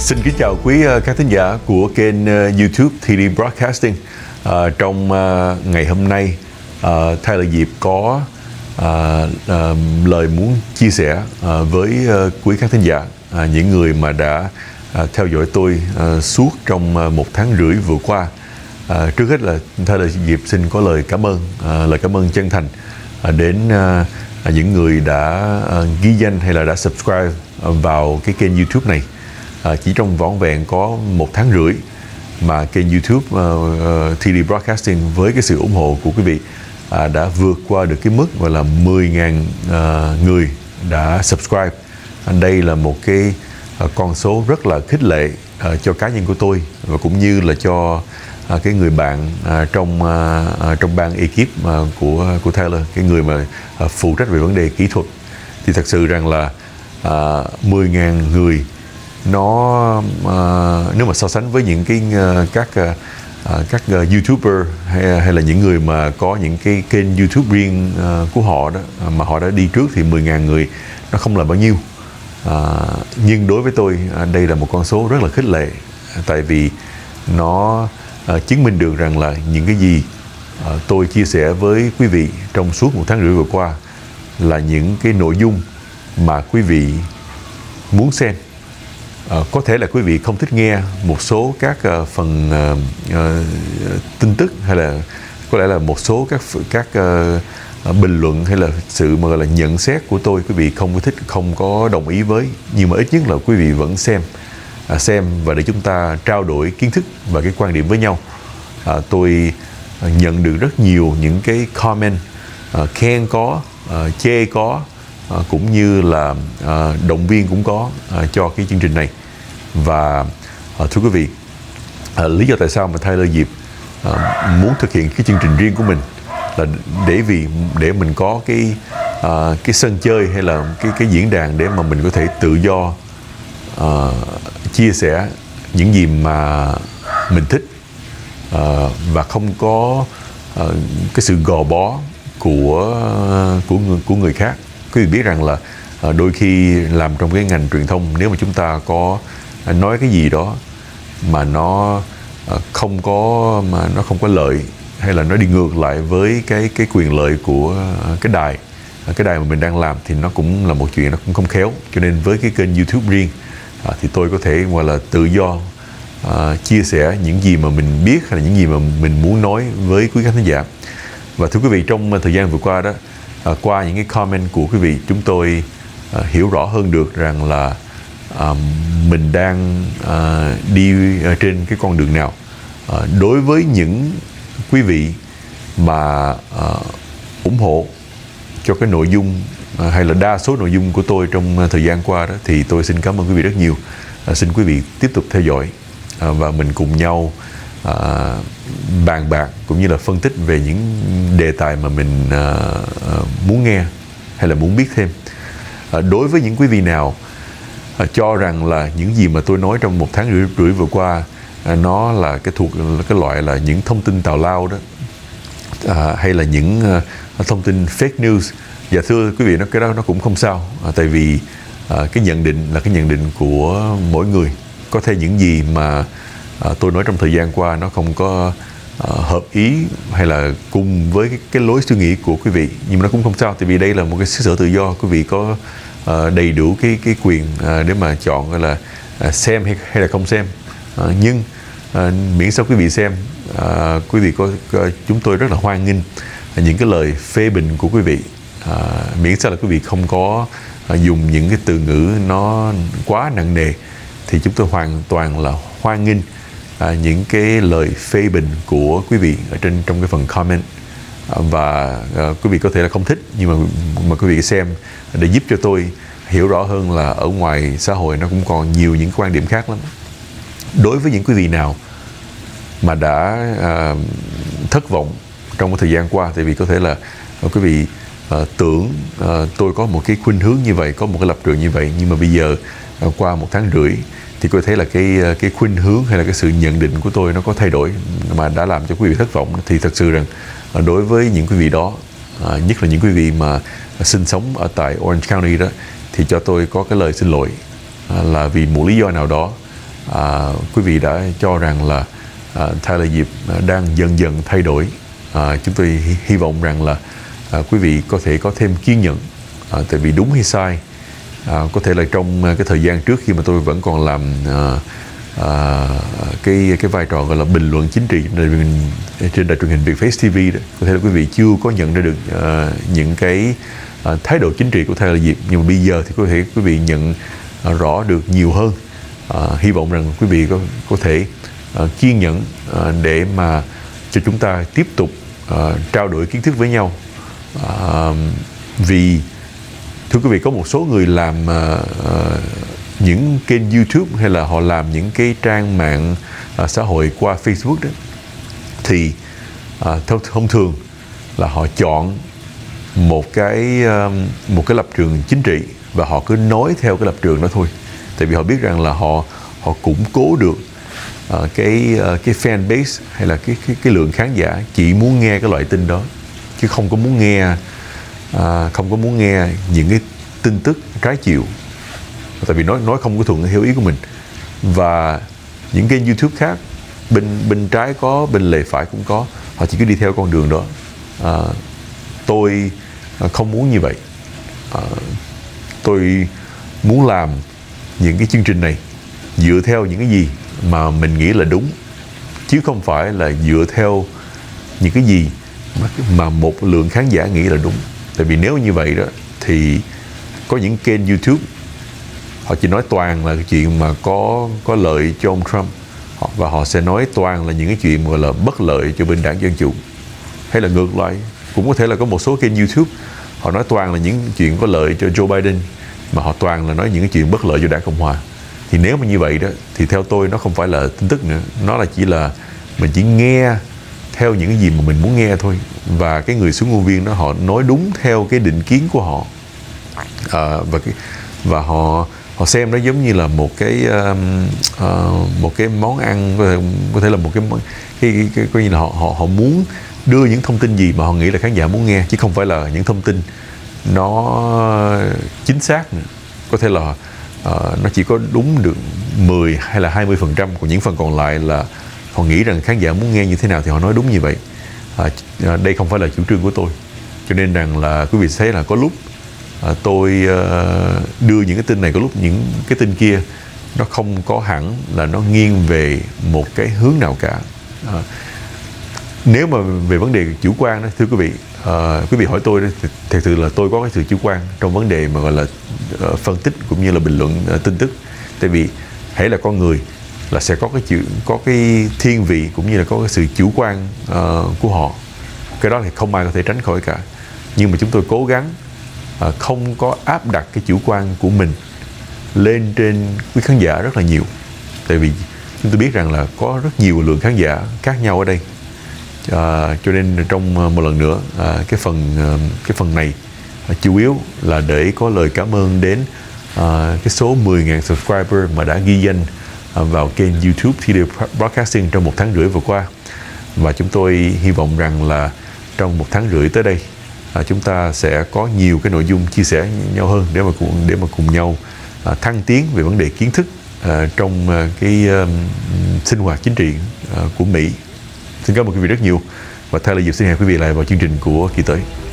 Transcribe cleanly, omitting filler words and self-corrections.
Xin kính chào quý các thính giả của kênh YouTube TD Broadcasting. Trong ngày hôm nay, Tyler Diệp có lời muốn chia sẻ với quý các thính giả, những người mà đã theo dõi tôi suốt trong 1 tháng rưỡi vừa qua. Trước hết là Tyler Diệp xin có lời cảm ơn chân thành đến những người đã ghi danh hay là đã subscribe vào cái kênh YouTube này. Chỉ trong vỏn vẹn có 1 tháng rưỡi mà kênh YouTube TD Broadcasting với cái sự ủng hộ của quý vị đã vượt qua được cái mức gọi là 10.000 người đã subscribe. Đây là một cái con số rất là khích lệ cho cá nhân của tôi và cũng như là cho cái người bạn trong ban ekip của Tyler, cái người mà phụ trách về vấn đề kỹ thuật. Thì thật sự rằng là 10.000 người nó nếu mà so sánh với những cái các YouTuber hay là những người mà có những cái kênh YouTube riêng của họ đó mà họ đã đi trước thì 10.000 người nó không là bao nhiêu. Nhưng đối với tôi đây là một con số rất là khích lệ, tại vì nó chứng minh được rằng là những cái gì tôi chia sẻ với quý vị trong suốt 1 tháng rưỡi vừa qua là những cái nội dung mà quý vị muốn xem. Có thể là quý vị không thích nghe một số các phần tin tức, hay là có lẽ là một số các bình luận hay là sự mà gọi là nhận xét của tôi quý vị không có thích, không có đồng ý với, nhưng mà ít nhất là quý vị vẫn xem và để chúng ta trao đổi kiến thức và cái quan điểm với nhau. Tôi nhận được rất nhiều những cái comment khen có, chê có, cũng như là động viên cũng có cho cái chương trình này. Và thưa quý vị, lý do tại sao mà Tyler Diệp muốn thực hiện cái chương trình riêng của mình là để mình có cái sân chơi hay là cái diễn đàn để mà mình có thể tự do chia sẻ những gì mà mình thích và không có cái sự gò bó của người khác. Quý vị biết rằng là đôi khi làm trong cái ngành truyền thông, nếu mà chúng ta có nói cái gì đó mà nó không có lợi, hay là nó đi ngược lại với cái quyền lợi của cái đài mà mình đang làm, thì nó cũng là một chuyện nó cũng không khéo. Cho nên với cái kênh YouTube riêng thì tôi có thể gọi là tự do chia sẻ những gì mà mình biết hay là những gì mà mình muốn nói với quý khán giả. Và thưa quý vị, trong thời gian vừa qua đó, qua những cái comment của quý vị, chúng tôi hiểu rõ hơn được rằng là mình đang đi trên cái con đường nào. Đối với những quý vị mà ủng hộ cho cái nội dung hay là đa số nội dung của tôi trong thời gian qua đó, thì tôi xin cảm ơn quý vị rất nhiều. Xin quý vị tiếp tục theo dõi và mình cùng nhau bàn bạc cũng như là phân tích về những đề tài mà mình muốn nghe hay là muốn biết thêm. Đối với những quý vị nào cho rằng là những gì mà tôi nói trong 1 tháng rưỡi vừa qua nó là thuộc cái loại là những thông tin tào lao đó, hay là những thông tin fake news, dạ thưa quý vị, cái đó nó cũng không sao, tại vì cái nhận định là cái nhận định của mỗi người. Có thể những gì mà tôi nói trong thời gian qua nó không có hợp ý hay là cùng với cái lối suy nghĩ của quý vị, nhưng mà nó cũng không sao, tại vì đây là một cái xứ sở tự do. Quý vị có đầy đủ cái quyền để mà chọn gọi là xem hay là không xem. Nhưng miễn sao quý vị xem, quý vị chúng tôi rất là hoan nghênh những cái lời phê bình của quý vị, miễn sao là quý vị không có dùng những cái từ ngữ nó quá nặng nề, thì chúng tôi hoàn toàn là hoan nghênh những cái lời phê bình của quý vị ở trong cái phần comment. Và quý vị có thể là không thích, nhưng mà quý vị xem để giúp cho tôi hiểu rõ hơn là ở ngoài xã hội nó cũng còn nhiều những quan điểm khác lắm. Đối với những quý vị nào mà đã thất vọng trong cái thời gian qua, tại vì có thể là quý vị tưởng tôi có một cái khuynh hướng như vậy, có một cái lập trường như vậy, nhưng mà bây giờ qua 1 tháng rưỡi thì có thể là cái khuynh hướng hay là cái sự nhận định của tôi nó có thay đổi mà đã làm cho quý vị thất vọng. Thì thật sự rằng đối với những quý vị đó, nhất là những quý vị mà sinh sống ở tại Orange County đó, thì cho tôi có cái lời xin lỗi là vì một lý do nào đó quý vị đã cho rằng là Tyler Diệp đang dần dần thay đổi. Chúng tôi hy vọng rằng là quý vị có thể có thêm kiên nhẫn, tại vì đúng hay sai, có thể là trong cái thời gian trước khi mà tôi vẫn còn làm cái vai trò gọi là bình luận chính trị trên đài truyền hình Việt Face TV đó, có thể là quý vị chưa có nhận ra được những cái thái độ chính trị của Tyler Diệp, nhưng mà bây giờ thì có thể quý vị nhận rõ được nhiều hơn. Hy vọng rằng quý vị có thể kiên nhẫn để mà cho chúng ta tiếp tục trao đổi kiến thức với nhau. Vì thưa quý vị, có một số người làm những kênh YouTube hay là họ làm những cái trang mạng xã hội qua Facebook đó, thì thông thường là họ chọn một cái lập trường chính trị và họ cứ nói theo cái lập trường đó thôi, tại vì họ biết rằng là họ củng cố được cái fan base hay là cái lượng khán giả chỉ muốn nghe cái loại tin đó, chứ không có muốn nghe những cái tin tức trái chiều, tại vì nói không có thuận theo ý của mình. Và những kênh YouTube khác, bên trái có, bên lề phải cũng có, họ chỉ cứ đi theo con đường đó. Tôi không muốn như vậy. Tôi muốn làm những cái chương trình này dựa theo những cái gì mà mình nghĩ là đúng, chứ không phải là dựa theo những cái gì mà một lượng khán giả nghĩ là đúng. Tại vì nếu như vậy đó thì có những kênh YouTube họ chỉ nói toàn là cái chuyện mà có lợi cho ông Trump, và họ sẽ nói toàn là những cái chuyện gọi là bất lợi cho bên đảng Dân Chủ. Hay là ngược lại, cũng có thể là có một số kênh YouTube họ nói toàn là những chuyện có lợi cho Joe Biden, mà họ toàn là nói những cái chuyện bất lợi cho đảng Cộng Hòa. Thì nếu mà như vậy đó thì theo tôi nó không phải là tin tức nữa, nó là chỉ là mình chỉ nghe theo những cái gì mà mình muốn nghe thôi. Và cái người xuống ngôn viên đó họ nói đúng theo cái định kiến của họ, và họ xem nó giống như là một cái món ăn, có thể là một cái coi như là họ muốn đưa những thông tin gì mà họ nghĩ là khán giả muốn nghe, chứ không phải là những thông tin nó chính xác nữa. Có thể là nó chỉ có đúng được 10 hay là 20%, còn những phần còn lại là họ nghĩ rằng khán giả muốn nghe như thế nào thì họ nói đúng như vậy. Đây không phải là chủ trương của tôi, cho nên rằng là quý vị thấy là có lúc tôi đưa những cái tin này, có lúc những cái tin kia nó không có hẳn là nó nghiêng về một cái hướng nào cả. Nếu mà về vấn đề chủ quan đó, thưa quý vị hỏi tôi, thì thật sự là tôi có cái sự chủ quan trong vấn đề mà gọi là phân tích cũng như là bình luận tin tức. Tại vì hãy là con người là sẽ có cái thiên vị cũng như là có cái sự chủ quan của họ. Cái đó thì không ai có thể tránh khỏi cả. Nhưng mà chúng tôi cố gắng không có áp đặt cái chủ quan của mình lên trên quý khán giả rất là nhiều. Tại vì chúng tôi biết rằng là có rất nhiều lượng khán giả khác nhau ở đây. Cho nên trong một lần nữa, cái phần này chủ yếu là để có lời cảm ơn đến cái số 10.000 subscriber mà đã ghi danh vào kênh YouTube TD Broadcasting trong 1 tháng rưỡi vừa qua. Và chúng tôi hy vọng rằng là trong 1 tháng rưỡi tới đây, chúng ta sẽ có nhiều cái nội dung chia sẻ nhau hơn để mà cùng nhau thăng tiến về vấn đề kiến thức trong cái sinh hoạt chính trị của Mỹ. Xin cảm ơn quý vị rất nhiều, và Tyler Diệp xin hẹn quý vị lại vào chương trình của kỳ tới.